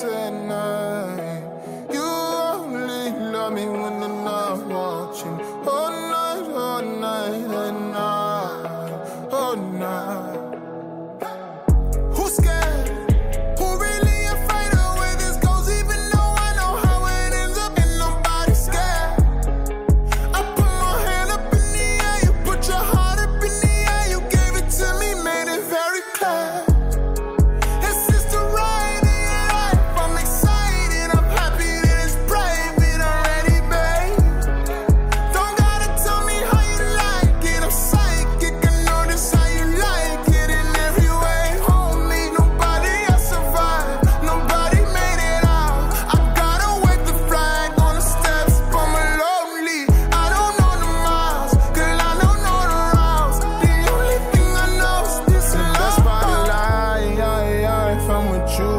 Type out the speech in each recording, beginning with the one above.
and night. You only love me when I'm not watching. All night and night, all night. Who's scared? Who really afraid of where this goes? Even though I know how it ends up, and nobody's scared. I put my hand up in the air, you put your heart up in the air. You gave it to me, made it very clear. It's just a ride in your life. I'm excited, I'm happy that it's private already, babe. Don't gotta tell me how you like it, I'm psychic. I notice how you like it in every way. Homie, nobody else survived, nobody made it out. I gotta wave the flag on the steps, but I'm lonely. I don't know the miles, girl, I don't know the routes. The only thing I know is this and that's by the lie. If I'm with you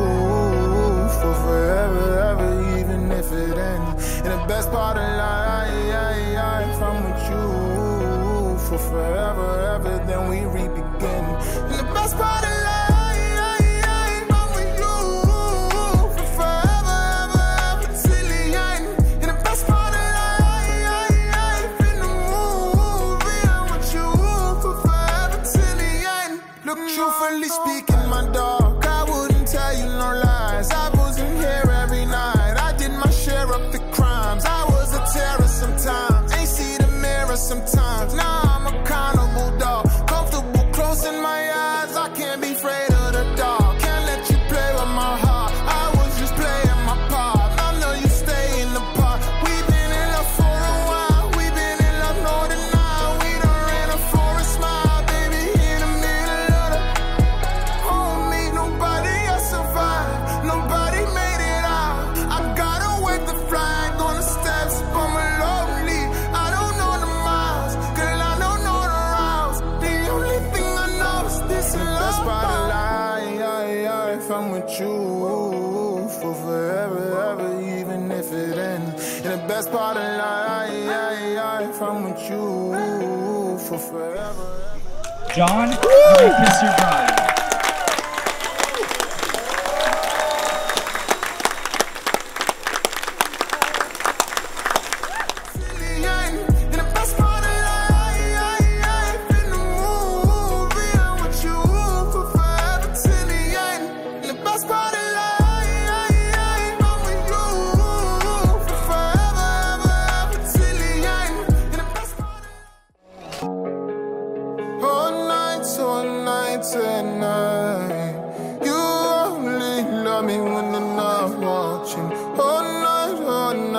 for forever, ever, even if it ends. And the best part of life, if I'm with you for forever, ever, then we re-begin. And the best part of life, I'm with you for forever, ever, ever, till the end. And the best part of life, in the movie, I'm with you for forever, till the end. Look, truthfully speaking, my dog, I wouldn't tell you no lies. I wasn't here every night, I did my share of the crimes. I was a terror sometimes, ain't see the mirror sometimes. Now I'm accountable, dog. Comfortable closing my eyes, I can't be afraid of the dark. Can't let you play with my heart, I was just playing my part. I know you stay in the park. We've been in love for a while, we've been in love more than now. We done ran a forest mile, baby, in the middle of the homie. Nobody else survived, nobody made it out. I gotta wave the flag on the steps, but I'm lonely. I don't know the miles, girl, I don't know the routes. The only thing I know is this and that's by the lie. If I'm with you for forever, ever, even if it ends. And the best part of life, if I'm with you for forever. John, you may kiss your bride. All night and night. You only love me when I'm not watching. All night and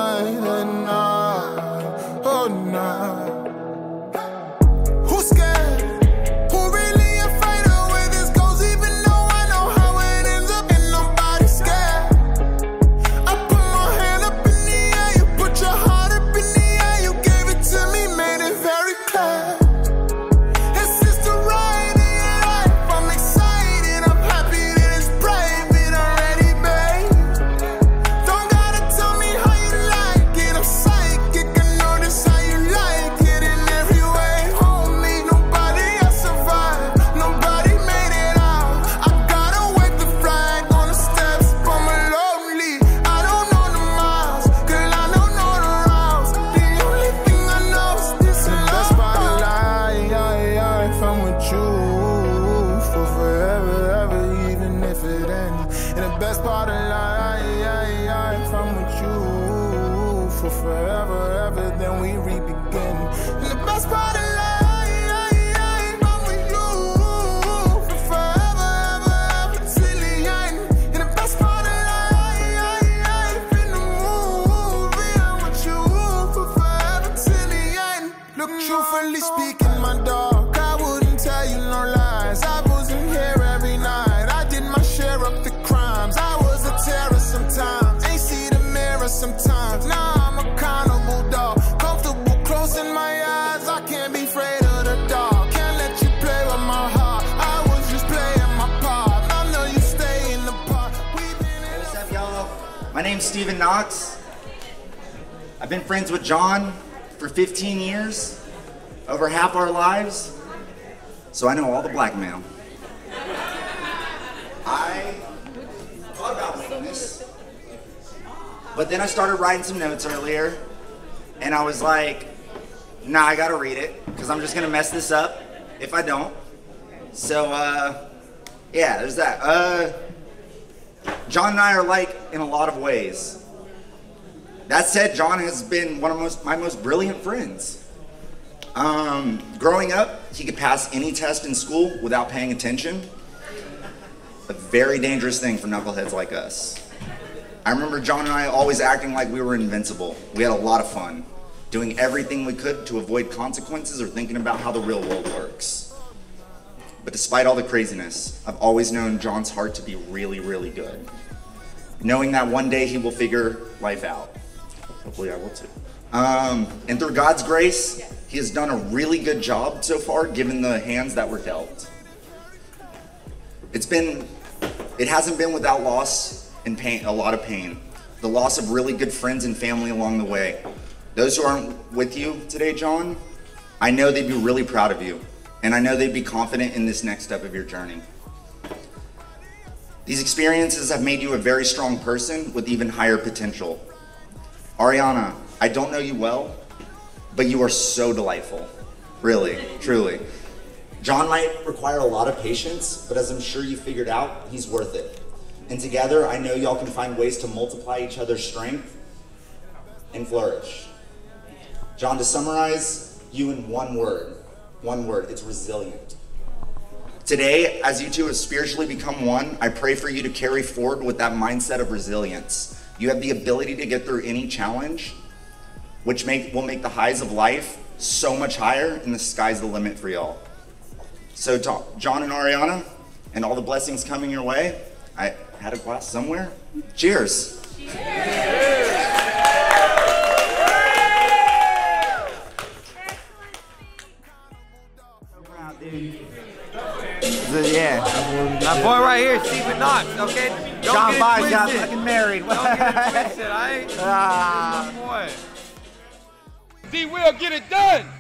night, all night. Who's scared? Who really afraid of where this goes? Even though I know how it ends up, and nobody's scared. I put my hand up in the air, you put your heart up in the air. You gave it to me, made it very clear. It's just a ride in your life. I'm excited, I'm happy that it's private already, babe. Don't gotta tell me how you like it, I'm psychic. I notice how you like it in every way. Homie, nobody else survived, nobody made it out. I gotta wave the flag on the steps, but I'm lonely. I don't know the miles, girl, I don't know the routes. The only thing I know is this and that's by the lie. If I'm with you for forever, ever, even if it ends. And the best part of life, if I'm with you for forever, ever, then we re-begin. And the best part of life, I'm with you for forever, ever, ever, till the end. And the best part of life, in the movie, I'm with you for forever, till the end. Look, truthfully speaking, my dog, I wouldn't tell you no lies. I wasn't here every night, I did my share of the crimes. I was a terror sometimes, ain't see the mirror sometimes. Now I'm accountable, dog. Comfortable closing my eyes, I can't be afraid of the dark. Can't let you play with my heart, I was just playing my part. I know you stay in the park. We've been in What's up, y'all? My name's Steven Knox. I've been friends with John for 15 years, over half our lives, so I know all the blackmail. I thought about making this But then I started writing some notes earlier, and I was like, nah, I gotta read it, because I'm just gonna mess this up if I don't. So, yeah, there's that. John and I are alike in a lot of ways. That said, John has been one of my most brilliant friends. Growing up, he could pass any test in school without paying attention. A very dangerous thing for knuckleheads like us. I remember John and I always acting like we were invincible. We had a lot of fun, doing everything we could to avoid consequences or thinking about how the real world works. But despite all the craziness, I've always known John's heart to be really, really good. Knowing that one day he will figure life out. Hopefully I will too. And through God's grace, he has done a really good job so far, given the hands that were dealt. It hasn't been without loss and pain, a lot of pain. The loss of really good friends and family along the way. Those who aren't with you today, John, I know they'd be really proud of you. And I know they'd be confident in this next step of your journey. These experiences have made you a very strong person with even higher potential. Ariana, I don't know you well, but you are so delightful. Really, truly. John might require a lot of patience, but as I'm sure you figured out, he's worth it. And together, I know y'all can find ways to multiply each other's strength and flourish. John, to summarize you in one word, it's resilient. Today, as you two have spiritually become one, I pray for you to carry forward with that mindset of resilience. You have the ability to get through any challenge, which will make the highs of life so much higher, and the sky's the limit for y'all. So to John and Ariana, and all the blessings coming your way, I had a glass somewhere. Cheers. Yeah. My boy right here, Stephen Knox, okay? John Biden got fucking married. Don't get it twisted, alright? My boy. D-Will, get it done!